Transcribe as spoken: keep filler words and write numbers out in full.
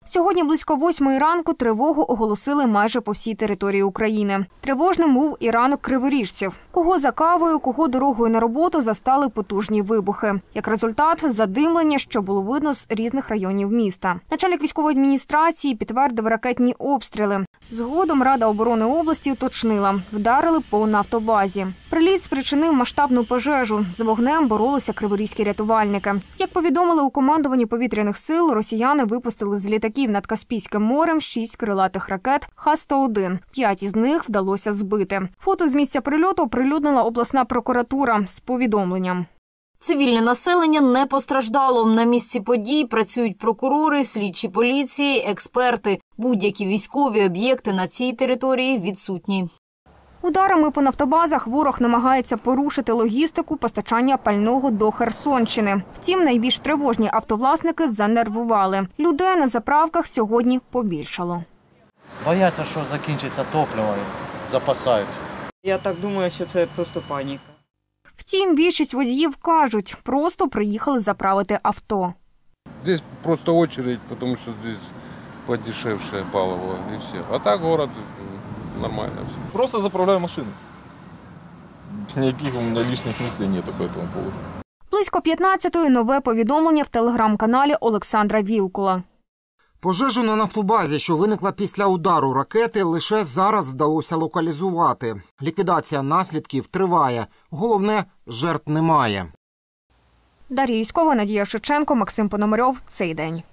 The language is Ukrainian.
Сьогодні близько восьмої ранку тривогу оголосили майже по всій території України. Тривожним був і ранок криворіжців. Кого за кавою, кого дорогою на роботу застали потужні вибухи. Як результат – задимлення, що було видно з різних районів міста. Начальник військової адміністрації підтвердив ракетні обстріли. Згодом Рада оборони області уточнила – вдарили по нафтобазі. Приліт спричинив масштабну пожежу. З вогнем боролися криворізькі рятувальники. Як повідомили у командуванні повітряних сил, росіяни випустили з літаків над Каспійським морем шість крилатих ракет Х сто один. П'ять із них вдалося збити. Фото з місця прильоту оприлюднила обласна прокуратура з повідомленням. Цивільне населення не постраждало. На місці подій працюють прокурори, слідчі поліції, експерти. Будь-які військові об'єкти на цій території відсутні. Ударами по нафтобазах ворог намагається порушити логістику постачання пального до Херсонщини. Втім, найбільш тривожні автовласники занервували. Людей на заправках сьогодні побільшало. Бояться, що закінчиться топливо, запасаються. Я так думаю, що це просто паніка. Втім, більшість водіїв кажуть, просто приїхали заправити авто. Здесь просто очередь, тому що здесь подешевше паливо і все. А так город нормально все. Просто заправляю машину. Ніяких у мене лишніх мислей нету по этому поводу. Близько п'ятнадцятої нове повідомлення в телеграм-каналі Олександра Вілкула. Пожежу на нафтобазі, що виникла після удару ракети, лише зараз вдалося локалізувати. Ліквідація наслідків триває. Головне, жертв немає. Дар'я Юськова, Надія Шевченко, Максим Пономарьов. Цей день.